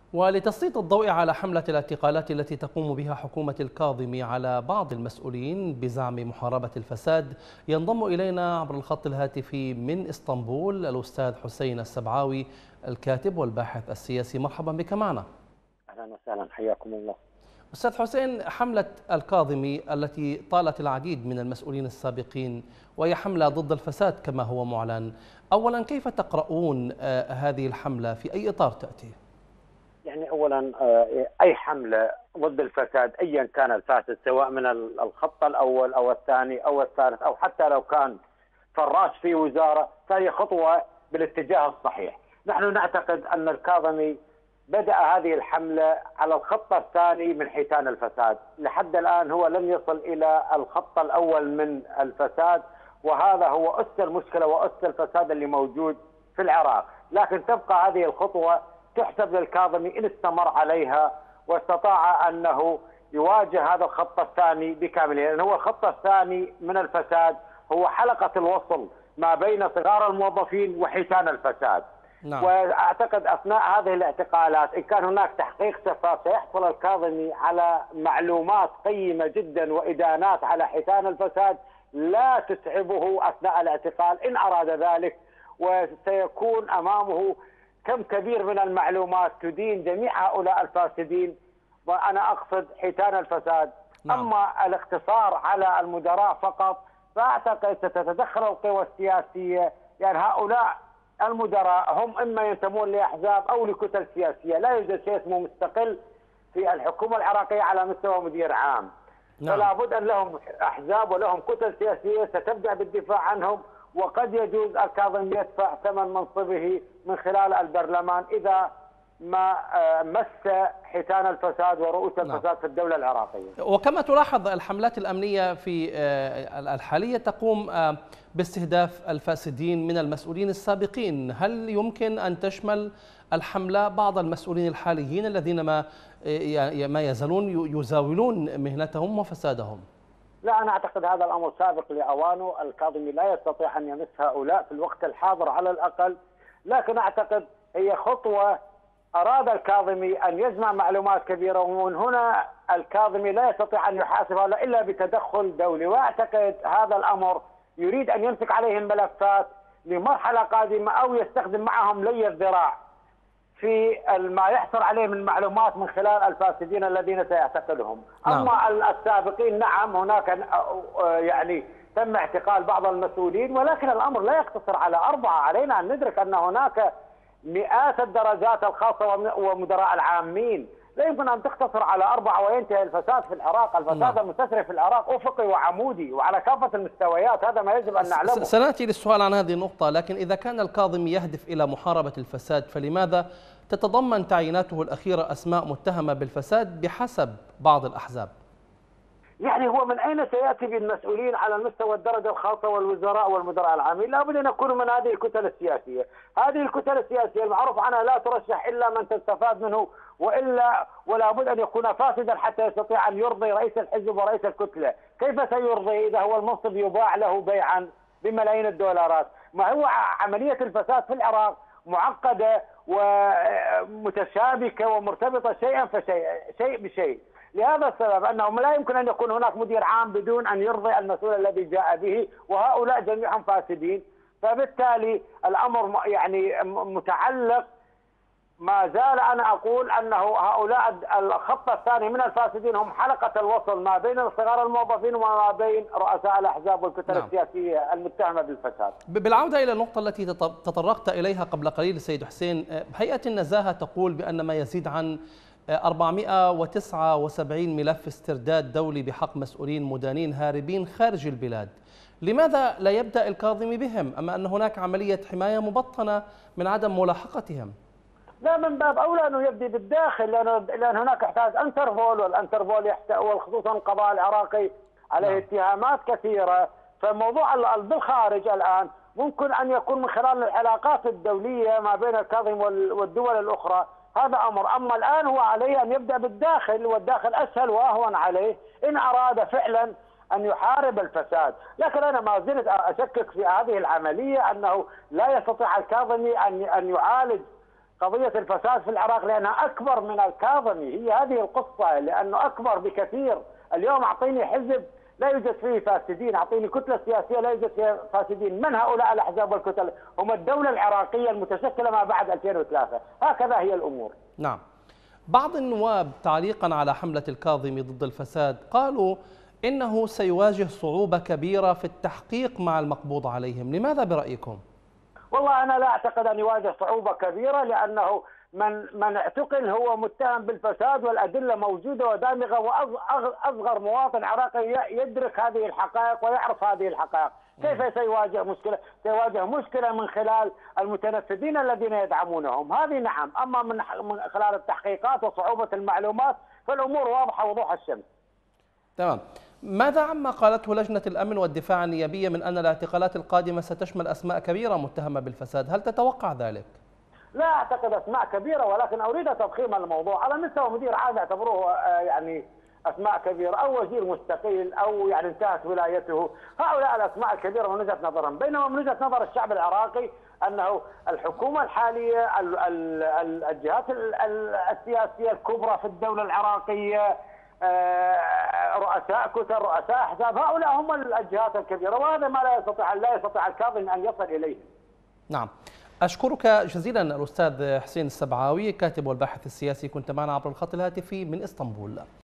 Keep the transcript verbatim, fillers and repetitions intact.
ولتسليط الضوء على حملة الاعتقالات التي تقوم بها حكومة الكاظمي على بعض المسؤولين بزعم محاربة الفساد، ينضم إلينا عبر الخط الهاتفي من إسطنبول الأستاذ حسين السبعاوي، الكاتب والباحث السياسي. مرحبا بك معنا. أهلا وسهلا، حياكم الله. أستاذ حسين، حملة الكاظمي التي طالت العديد من المسؤولين السابقين وهي حملة ضد الفساد كما هو معلن، أولا كيف تقرؤون هذه الحملة؟ في أي إطار تأتي؟ يعني أولا أي حملة ضد الفساد أيا كان الفاسد، سواء من الخط الأول أو الثاني أو الثالث أو حتى لو كان فراش في وزارة، فهي خطوة بالاتجاه الصحيح. نحن نعتقد أن الكاظمي بدأ هذه الحملة على الخط الثاني من حيتان الفساد، لحد الآن هو لم يصل إلى الخط الأول من الفساد، وهذا هو أس المشكلة وأس الفساد اللي موجود في العراق. لكن تبقى هذه الخطوة تحسب للكاظمي إن استمر عليها واستطاع أنه يواجه هذا الخط الثاني بكامله، لأن هو الخط الثاني من الفساد هو حلقة الوصل ما بين صغار الموظفين وحيتان الفساد. نعم. واعتقد اثناء هذه الاعتقالات ان كان هناك تحقيق شفاف سيحصل الكاظمي على معلومات قيمه جدا وادانات على حيتان الفساد لا تتعبه اثناء الاعتقال ان اراد ذلك، وسيكون امامه كم كبير من المعلومات تدين جميع هؤلاء الفاسدين، وانا اقصد حيتان الفساد. نعم. اما الاقتصار على المدراء فقط فاعتقد ستتدخل القوى السياسيه، يعني هؤلاء المدراء هم اما ينتمون لاحزاب او لكتل سياسيه، لا يوجد شيء اسمه مستقل في الحكومه العراقيه على مستوى مدير عام. نعم. فلا بد ان لهم احزاب ولهم كتل سياسيه ستبدا بالدفاع عنهم، وقد يجوز الكاظمي يدفع ثمن منصبه من خلال البرلمان اذا ما مس حيتان الفساد ورؤوس الفساد. نعم. في الدولة العراقية. وكما تلاحظ الحملات الأمنية في الحالية تقوم باستهداف الفاسدين من المسؤولين السابقين، هل يمكن أن تشمل الحملة بعض المسؤولين الحاليين الذين ما ما يزالون يزاولون مهنتهم وفسادهم؟ لا، أنا أعتقد هذا الأمر سابق لأوانه، الكاظمي لا يستطيع أن يمس هؤلاء في الوقت الحاضر على الأقل، لكن أعتقد هي خطوة أراد الكاظمي أن يجمع معلومات كبيرة، ومن هنا الكاظمي لا يستطيع أن يحاسب هؤلاء إلا بتدخل دولي، وأعتقد هذا الأمر يريد أن يمسك عليهم ملفات لمرحلة قادمة أو يستخدم معهم لي الذراع في ما يحصل عليه من معلومات من خلال الفاسدين الذين سيعتقلهم. نعم. أما السابقين نعم هناك يعني تم اعتقال بعض المسؤولين، ولكن الأمر لا يقتصر على أربعة. علينا أن ندرك أن هناك مئات الدرجات الخاصة ومدراء العامين، لا يمكن أن تقتصر على أربعة وينتهي الفساد في العراق. الفساد المستشري في العراق أفقي وعمودي وعلى كافة المستويات، هذا ما يجب أن نعلمه. سنأتي للسؤال عن هذه النقطة، لكن إذا كان الكاظمي يهدف إلى محاربة الفساد فلماذا تتضمن تعييناته الأخيرة أسماء متهمة بالفساد بحسب بعض الأحزاب؟ يعني هو من أين سيأتي بالمسؤولين على المستوى الدرجة الخاصة والوزراء والمدراء العامين؟ لابد أن يكونوا من هذه الكتل السياسية. هذه الكتل السياسية المعروف عنها لا ترشح إلا من تستفاد منه، وإلا ولا بد أن يكون فاسدا حتى يستطيع أن يرضي رئيس الحزب ورئيس الكتلة. كيف سيرضي إذا هو المنصب يباع له بيعا بملايين الدولارات؟ ما هو عملية الفساد في العراق معقدة ومتشابكة ومرتبطة شيئا فشيء شيء بشيء. لهذا السبب أنه لا يمكن أن يكون هناك مدير عام بدون أن يرضي المسؤول الذي جاء به، وهؤلاء جميعهم فاسدين. فبالتالي الأمر يعني متعلق، ما زال أنا أقول أنه هؤلاء الخط الثاني من الفاسدين هم حلقة الوصل ما بين صغار الموظفين وما بين رؤساء الأحزاب والكتل. نعم. السياسية المتهمة بالفساد. بالعودة إلى النقطة التي تطرقت إليها قبل قليل السيد حسين، هيئة النزاهة تقول بأن ما يزيد عن أربعمئة وتسعة وسبعين ملف استرداد دولي بحق مسؤولين مدانين هاربين خارج البلاد، لماذا لا يبدأ الكاظمي بهم أما أن هناك عملية حماية مبطنة من عدم ملاحقتهم؟ لا، من باب أولى أنه يبدأ بالداخل، لأن هناك يحتاج انتربول، والانتربول وخصوصا القضاء العراقي عليه. نعم. اتهامات كثيرة، فموضوع بالخارج الآن ممكن أن يكون من خلال العلاقات الدولية ما بين الكاظمي والدول الأخرى. هذا أمر. أما الآن هو عليه أن يبدأ بالداخل، والداخل أسهل وأهون عليه إن أراد فعلا أن يحارب الفساد. لكن أنا ما زلت أشكك في هذه العملية، أنه لا يستطيع الكاظمي أن أن يعالج قضية الفساد في العراق لأنها أكبر من الكاظمي، هي هذه القصة، لأنه أكبر بكثير. اليوم أعطيني حزب لا يوجد فيه فاسدين، أعطيني كتلة سياسية لا يوجد فيها فاسدين. من هؤلاء الأحزاب والكتل؟ هم الدولة العراقية المتشكلة ما بعد ألفين وثلاثة. هكذا هي الأمور. نعم. بعض النواب تعليقا على حملة الكاظمي ضد الفساد قالوا إنه سيواجه صعوبة كبيرة في التحقيق مع المقبوض عليهم، لماذا برأيكم؟ والله أنا لا أعتقد أن يواجه صعوبة كبيرة، لأنه من من اعتقل هو متهم بالفساد والأدلة موجودة ودامغة، وأصغر مواطن عراقي يدرك هذه الحقائق ويعرف هذه الحقائق. كيف سيواجه مشكلة؟ سيواجه مشكلة من خلال المتنفذين الذين يدعمونهم، هذه نعم. أما من خلال التحقيقات وصعوبة المعلومات فالأمور واضحة وضوح الشمس. تمام. ماذا عما قالته لجنة الأمن والدفاع النيابية من أن الاعتقالات القادمة ستشمل أسماء كبيرة متهمة بالفساد؟ هل تتوقع ذلك؟ لا أعتقد أسماء كبيرة، ولكن أريد تضخيم الموضوع. على مستوى مدير عام يعتبروه يعني أسماء كبيرة، أو وزير مستقيل، أو يعني انتهت ولايته. هؤلاء الأسماء الكبيرة من وجهة نظرهم، بينما من وجهة نظر الشعب العراقي أنه الحكومة الحالية، الجهات السياسية الكبرى في الدولة العراقية، رؤساء كتل، رؤساء أحزاب، هؤلاء هم الجهات الكبيرة، وهذا ما لا يستطيع لا يستطيع الكاظمي أن يصل إليه. نعم. أشكرك جزيلا الأستاذ حسين السبعاوي، كاتب والباحث السياسي، كنت معنا عبر الخط الهاتفي من إسطنبول.